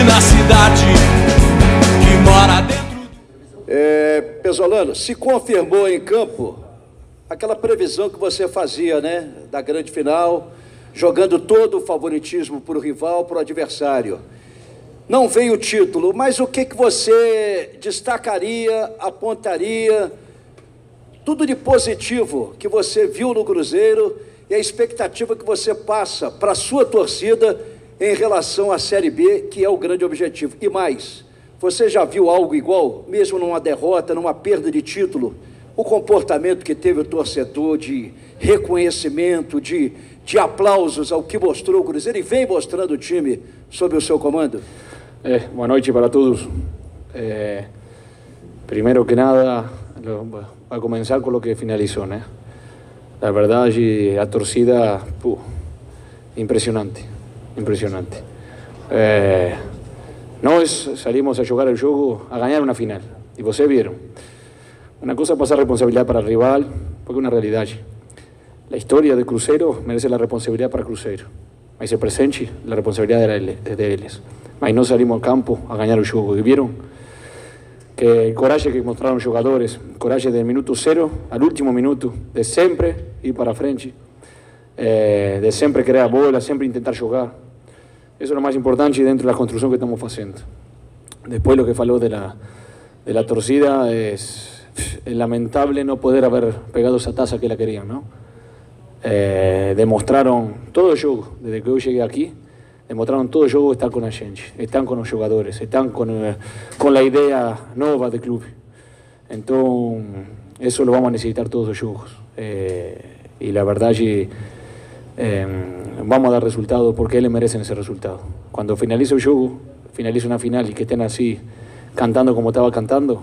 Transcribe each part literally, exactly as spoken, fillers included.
na cidade que mora dentro. É, Pesolano, se confirmou em campo aquela previsão que você fazia, né, da grande final, jogando todo o favoritismo para o rival, para o adversário. Não veio o título, mas o que, que você destacaria, apontaria, tudo de positivo que você viu no Cruzeiro e a expectativa que você passa para a sua torcida em relação à Série B, que é o grande objetivo. E mais, você já viu algo igual, mesmo numa derrota, numa perda de título, o comportamento que teve o torcedor de reconhecimento, de, de aplausos ao que mostrou o Cruzeiro e vem mostrando o time sob o seu comando? Eh, boa noite para todos. Eh, primero que nada, a comenzar con lo que finalizó, ¿no? La verdad, la torcida, puh, impresionante, impresionante. Eh, nós salimos a jogar el jogo, a ganar una final, y vocês vieron. Una cosa pasa responsabilidad para el rival, porque es una realidad. La historia de Cruzeiro merece la responsabilidad para Cruzeiro. Mas el presente, la responsabilidad de ellos. Mas no salimos al campo a ganar el jogo. Y vieron que el coraje que mostraron los jugadores, el coraje del minuto cero al último minuto, de siempre ir para frente, eh, de siempre querer a bola, siempre intentar jugar. Eso es lo más importante dentro de la construcción que estamos haciendo. Después lo que faló de la, de la torcida es, es lamentable no poder haber pegado esa taza que la querían, ¿no? Eh, demostraron todo el juego, desde que yo llegué aquí, demostraron todo el juego, están con la gente, están con los jugadores, están con, eh, con la idea nueva del club. Entonces, eso lo vamos a necesitar todos los juegos. Eh, y la verdad, eh, vamos a dar resultados porque ellos merecen ese resultado. Cuando finalice el juego, finalice una final y que estén así, cantando como estaba cantando,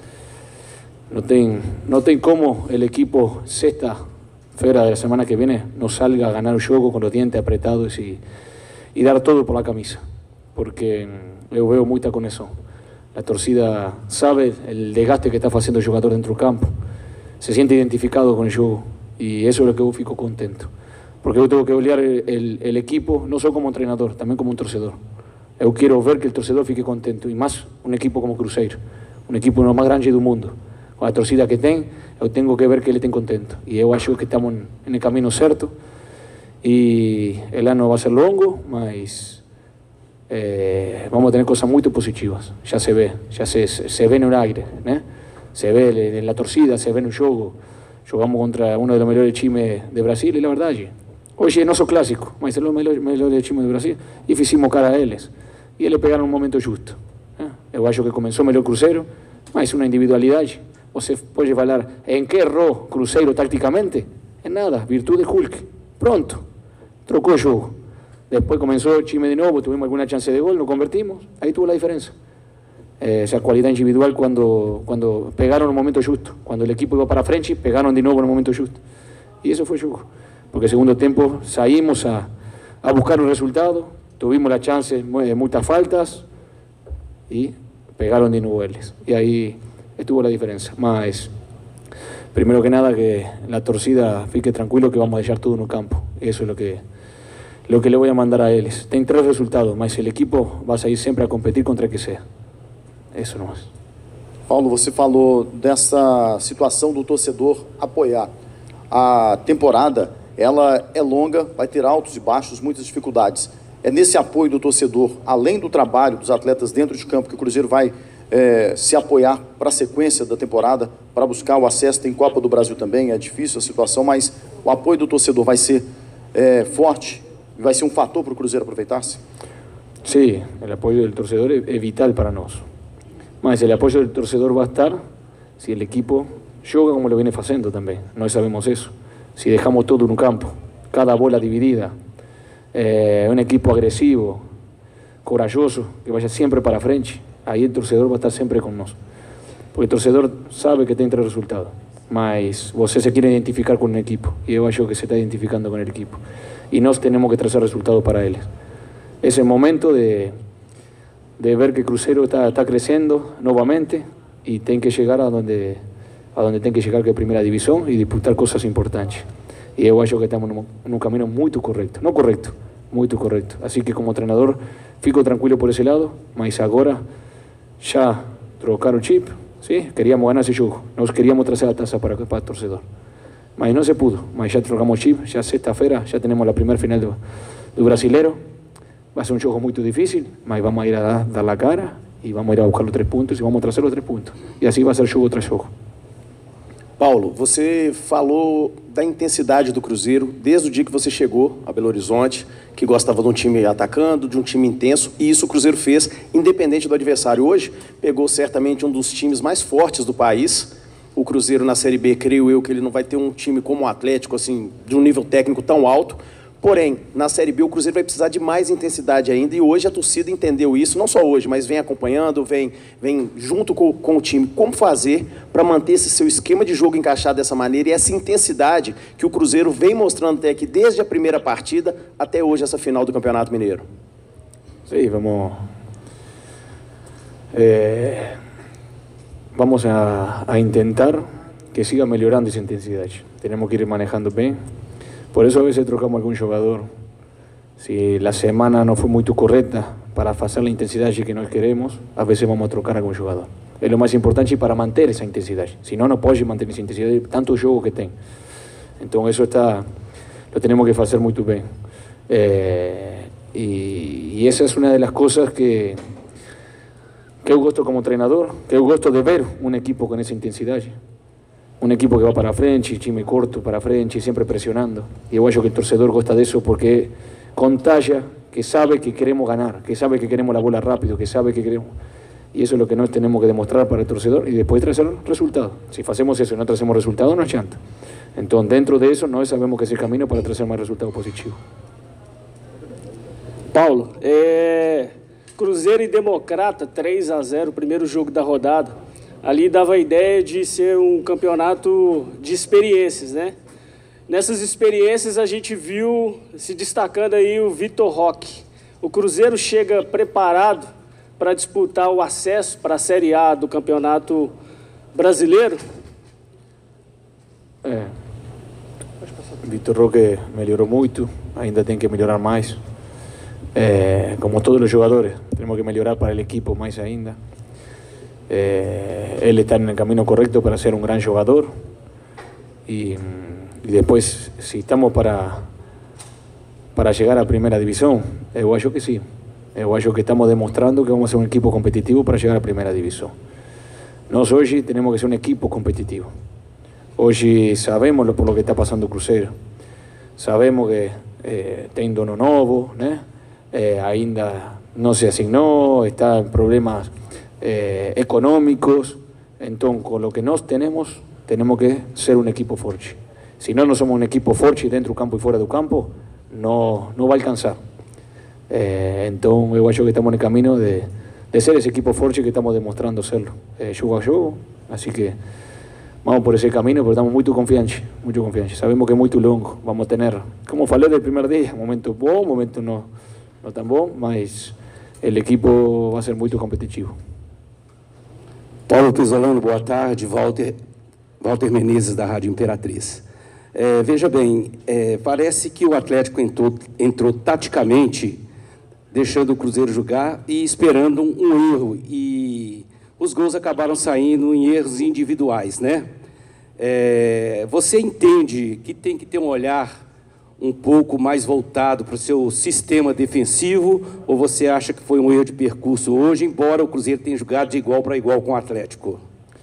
no ten, no ten cómo el equipo sexta feira de la semana que viene no salga a ganar el juego con los dientes apretados y, y dar todo por la camisa, porque yo veo mucha con eso. La torcida sabe el desgaste que está haciendo el jugador dentro del campo, se siente identificado con el juego y eso es lo que yo fico contento, porque yo tengo que olear el, el, el equipo no solo como entrenador, también como un torcedor. Yo quiero ver que el torcedor fique contento y más un equipo como Cruzeiro, un equipo uno más grande del mundo. Con la torcida que ten, yo tengo que ver que ele estén contento. Y yo acho que estamos en el camino cierto. Y el año va a ser longo, mas eh, vamos a tener cosas muy positivas. Ya se ve, ya se, se ve en el aire, ¿no? Se ve en la torcida, se ve en el juego. Jugamos contra uno de los mejores times de Brasil y la verdad, hoy no son clásicos, mas son los mejores times de Brasil y hicimos cara a ellos. Y ellos pegaron un momento justo. ¿eh? Yo acho que comenzó mejor Cruzeiro, mas una individualidad. Você pode falar en qué erró Cruzeiro tácticamente? En nada, virtud de Hulk. Pronto, trocó el juego. Después comenzó el time de nuevo, tuvimos alguna chance de gol, lo convertimos, ahí tuvo la diferencia. Eh, esa cualidad individual cuando, cuando pegaron en el momento justo, cuando el equipo iba para frente, pegaron de nuevo en el momento justo. Y eso fue el juego. Porque el segundo tiempo salimos a, a buscar un resultado, tuvimos la chance de muchas faltas y pegaron de nuevo ellos. Y ahí estuvo la diferencia. Más, primero que nada, que la torcida fique tranquilo que vamos a dejar todo en el campo. Eso es lo que, lo que le voy a mandar a ellos. Ten tres resultados, mas el equipo va a salir siempre a competir contra el que sea. Eso nomás. Paulo, você falou dessa situação do torcedor apoiar. A temporada, ela é longa, vai ter altos e baixos, muitas dificuldades. É nesse apoio do torcedor, além do trabalho dos atletas dentro de campo, que o Cruzeiro vai É, se apoiar para a sequência da temporada, para buscar o acesso. Tem Copa do Brasil também, é difícil a situação, mas o apoio do torcedor vai ser é, forte, vai ser um fator para o Cruzeiro aproveitar-se? Sí, el apoyo del torcedor es vital para nosotros. Mas el apoyo del torcedor va a estar si el equipo juega como lo viene haciendo también. No sabemos eso. Si dejamos todo en un campo, cada bola dividida, eh, un equipo agresivo, corajoso, que vaya siempre para frente, ahí el torcedor va a estar siempre con nosotros. Porque el torcedor sabe que tiene tres resultados, mas você se quiere identificar con un equipo, y yo acho que se está identificando con el equipo. Y nos tenemos que trazar resultados para ellos. Es el momento de, de ver que Cruzeiro está, está creciendo nuevamente y tiene que llegar a donde, a donde tiene que llegar, que es Primera División, y disputar cosas importantes. Y yo acho que estamos en un camino muy correcto. No correcto, muy correcto. Así que como treinador fico tranquilo por ese lado, mas agora ya trocaron chip, ¿sí? Queríamos ganar ese jogo, nos queríamos trazer a taza para, para el torcedor. Mas no se pudo, mas ya trocamos chip, ya sexta-feira, ya tenemos la primera final do, do Brasileiro. Va a ser un jogo muy difícil, mas vamos a ir a dar, dar la cara y vamos a ir a buscar los tres puntos y vamos a trazer los tres puntos. E assim vai ser jogo tras jogo. Paulo, você falou da intensidade do Cruzeiro desde o dia que você chegou a Belo Horizonte, que gostava de um time atacando, de um time intenso, e isso o Cruzeiro fez independente do adversário. Hoje pegou certamente um dos times mais fortes do país. O Cruzeiro na Série B, creio eu que ele não vai ter um time como o Atlético, assim, de um nível técnico tão alto. Porém, na Série B o Cruzeiro vai precisar de mais intensidade ainda, e hoje a torcida entendeu isso, não só hoje, mas vem acompanhando, vem, vem junto com, com o time. Como fazer para manter esse seu esquema de jogo encaixado dessa maneira e essa intensidade que o Cruzeiro vem mostrando até aqui, desde a primeira partida até hoje, essa final do Campeonato Mineiro? Sí, vamos, eh, vamos a, a intentar que siga melhorando esa intensidad. Tenemos que ir manejando bien. Por eso a veces trocamos algún jugador. Si la semana no fue muy correcta para hacer la intensidad que nos queremos, a veces vamos a trocar algún jugador. Es lo más importante para mantener esa intensidad. Si no, no puede mantener esa intensidad de tanto juego que tiene. Entonces eso está, lo tenemos que hacer muy bien. Eh, y, y esa es una de las cosas que, que yo gusto como entrenador, que yo gusto de ver un equipo con esa intensidad. Un equipo que va para frente, time corto para frente, siempre presionando. Y yo creo que el torcedor gosta de eso porque contagia, que sabe que queremos ganar, que sabe que queremos la bola rápido, que sabe que queremos... Y eso es lo que nos tenemos que demostrar para el torcedor y después traer resultados. Si hacemos eso y no traemos resultados, no es chanta. Entonces, dentro de eso, nós sabemos que es el camino para traer más resultados positivos. Paulo, é... Cruzeiro e Democrata, três a zero, primeiro jogo da rodada. Ali dava a ideia de ser um campeonato de experiências, né? Nessas experiências a gente viu se destacando aí o Vitor Roque. O Cruzeiro chega preparado para disputar o acesso para a Série A do Campeonato Brasileiro? É. Vitor Roque melhorou muito, ainda tem que melhorar mais. É, como todos os jogadores, temos que melhorar para o equipo mais ainda. Eh, él está en el camino correcto para ser un gran jugador y, y después si estamos para para llegar a primera división, yo creo que sí, yo creo que estamos demostrando que vamos a ser un equipo competitivo para llegar a primera división. Nosotros hoy tenemos que ser un equipo competitivo. Hoy sabemos lo, por lo que está pasando Cruzeiro, sabemos que eh, tem dono novo, né? Eh, ainda no se asignó, está en problemas Eh, económicos. Entonces con lo que nos tenemos tenemos que ser un equipo fuerte. Si no, no somos un equipo fuerte dentro del campo y fuera del campo, no, no va a alcanzar. Eh, entonces yo creo que estamos en el camino de, de ser ese equipo fuerte que estamos demostrando serlo, eh, juego a juego. Así que vamos por ese camino, pero estamos muy confiantes, muy confiantes. Sabemos que es muy longo, vamos a tener, como falei del primer día, momentos bons, momentos no, no tan bons, mas el equipo va a ser muy competitivo. Paulo Pesolano, boa tarde. Walter, Walter Menezes, da Rádio Imperatriz. É, veja bem, é, parece que o Atlético entrou, entrou taticamente, deixando o Cruzeiro jogar e esperando um, um erro. E os gols acabaram saindo em erros individuais, né? É, você entende que tem que ter um olhar um pouco mais voltado para o seu sistema defensivo, ou você acha que foi um erro de percurso hoje, embora o Cruzeiro tenha jogado de igual para igual com o Atlético?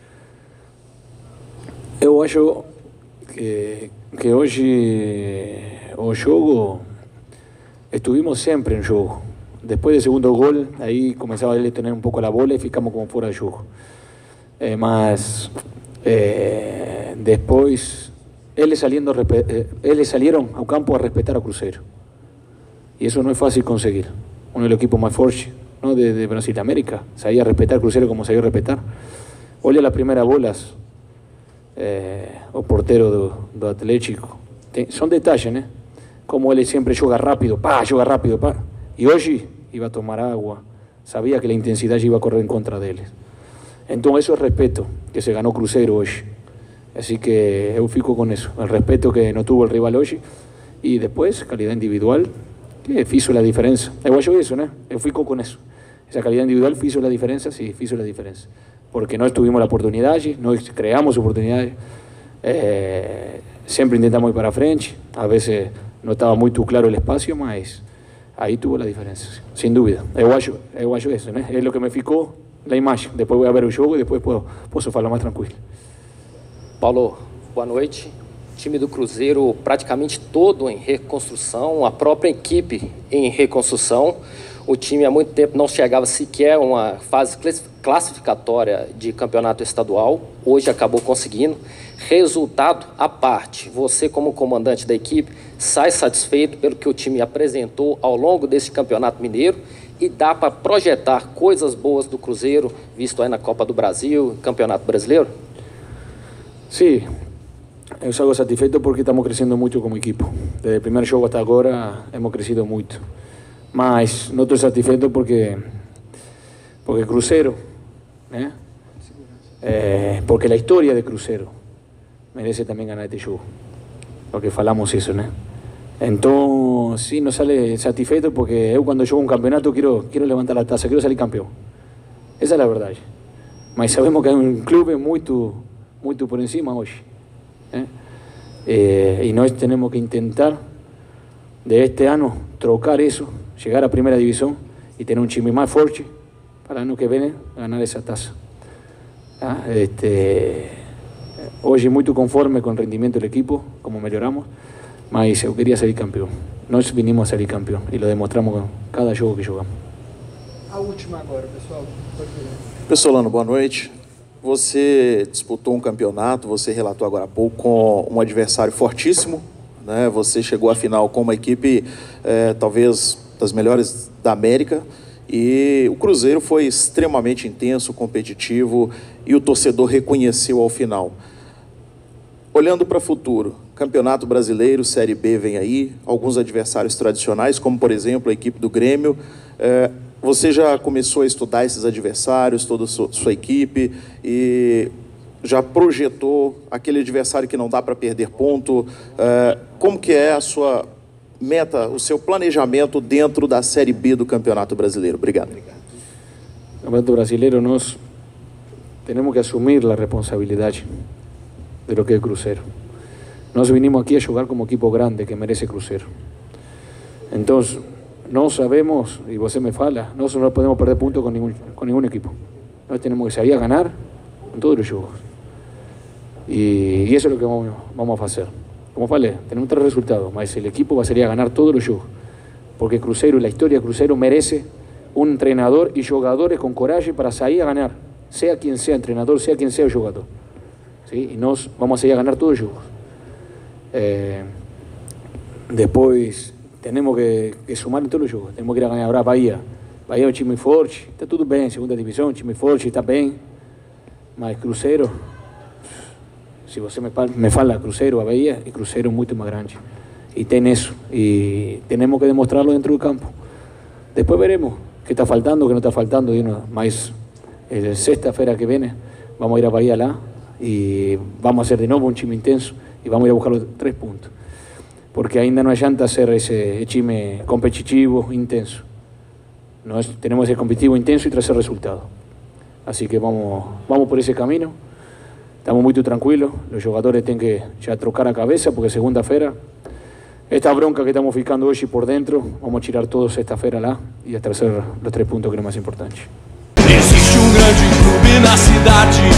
Eu acho que, que hoje o jogo, estuvimos sempre em jogo. Depois do segundo gol, aí começava ele a ter um pouco a bola e ficamos como fora de jogo. Eh, mas eh, depois eles, saliendo, eles salieron ao campo a respetar a Cruzeiro. E isso não é fácil conseguir. Um dos equipos mais fortes, ¿no? de, de Brasil de América, sabía respetar Cruzeiro como sabía respetar. Olha as primeiras bolas, eh, o portero do, do Atlético. Tem, são detalhes, né? Como ele sempre joga rápido, pá, joga rápido, pá. E hoje iba a tomar agua, sabía que a intensidade iba a correr en contra deles. Então, isso é respeto que se ganó Cruzeiro hoje. Así que eu fico con eso, el respeto que no tuvo el rival hoy y después calidad individual que hizo la diferença. Eu acho isso, né? Eu fico com isso. Essa calidad individual hizo la diferença, sí, hizo la diferença. Porque nós tuvimos a oportunidade, nós criamos oportunidade, eh, sempre intentamos ir para frente, a vezes não estava muito claro o espaço, mas aí tuvo a diferença, sem dúvida. Eu acho, eu acho isso, né? É o que me ficou na imagem. Depois vou ver o jogo e depois posso, posso falar mais tranquilo. Paulo, boa noite. O time do Cruzeiro praticamente todo em reconstrução, a própria equipe em reconstrução. O time há muito tempo não chegava sequer a uma fase classificatória de campeonato estadual. Hoje acabou conseguindo. Resultado à parte, você como comandante da equipe sai satisfeito pelo que o time apresentou ao longo desse campeonato mineiro e dá para projetar coisas boas do Cruzeiro, visto aí na Copa do Brasil, Campeonato Brasileiro? Sim, eu salgo satisfeito porque estamos crescendo muito como equipo. Desde o primeiro jogo até agora, hemos crescido muito. Mas não estou satisfeito porque porque Cruzeiro, né? É, porque a história de Cruzeiro merece também ganhar este jogo, porque falamos isso, né? Então, sim, nos sale satisfeito porque eu quando jogo um campeonato quero quero levantar a taça, quero sair campeão. Essa é a verdade. Mas sabemos que é um clube muito muito por encima hoje, né? É, e nós temos que tentar de este ano trocar isso, chegar à primeira divisão e ter um time mais forte para o ano que vem ganhar essa taça. Ah, este, hoje muito conforme com o rendimento do equipo, como melhoramos, mas eu queria sair campeão. Nós vinimos a sair campeão e lo demonstramos com cada jogo que jogamos. A última agora, pessoal. Pessolano, boa noite. Você disputou um campeonato, você relatou agora há pouco, com um adversário fortíssimo, né? Você chegou à final com uma equipe é, talvez das melhores da América e o Cruzeiro foi extremamente intenso, competitivo e o torcedor reconheceu ao final. Olhando para o futuro, Campeonato Brasileiro, Série B vem aí, alguns adversários tradicionais, como por exemplo a equipe do Grêmio. É, você já começou a estudar esses adversários, toda a sua, sua equipe, e já projetou aquele adversário que não dá para perder ponto? É, como que é a sua meta, o seu planejamento dentro da Série B do Campeonato Brasileiro? Obrigado. No Campeonato Brasileiro nós temos que assumir a responsabilidade de lo que é Cruzeiro. Nós vinimos aqui a jogar como equipo grande que merece Cruzeiro. Então, nós sabemos, e você me fala, nós não podemos perder pontos com nenhum, com nenhum equipo. Nós temos que sair a ganhar em todos os jogos. E, e isso é o que vamos, vamos a fazer. Como falei, temos três resultados, mas o equipo vai sair a ganhar todos os jogos. Porque Cruzeiro, a história de Cruzeiro merece um treinador e jogadores com coragem para sair a ganhar, seja quem seja o treinador, seja quem seja o jogador. ¿Sí? E nós vamos a sair a ganhar todos os jogos. Eh, depois, temos que, que sumar em todos os jogos. Temos que ir a ganhar agora a Bahia. Bahia é um time forte, está tudo bem, segunda divisão, time forte, está bem. Mas Cruzeiro, se você me, me fala Cruzeiro, a Bahia, e Cruzeiro é muito mais grande. E tem isso. E temos que demonstrá-lo dentro do campo. Depois veremos o que está faltando, o que não está faltando. Mas eh, sexta-feira que vem, vamos ir a Bahia lá e vamos a ser de novo um time intenso e vamos ir a buscar os três pontos. Porque ainda não adianta ser esse time competitivo, intenso. Nós temos que ser competitivo, intenso e trazer resultado. Assim que vamos, vamos por esse caminho. Estamos muito tranquilos. Os jogadores têm que já trocar a cabeça, porque segunda-feira, esta bronca que estamos ficando hoje por dentro, vamos tirar todos sexta-feira lá e a trazer os três pontos que é o mais importante. Existe um grande clube na cidade.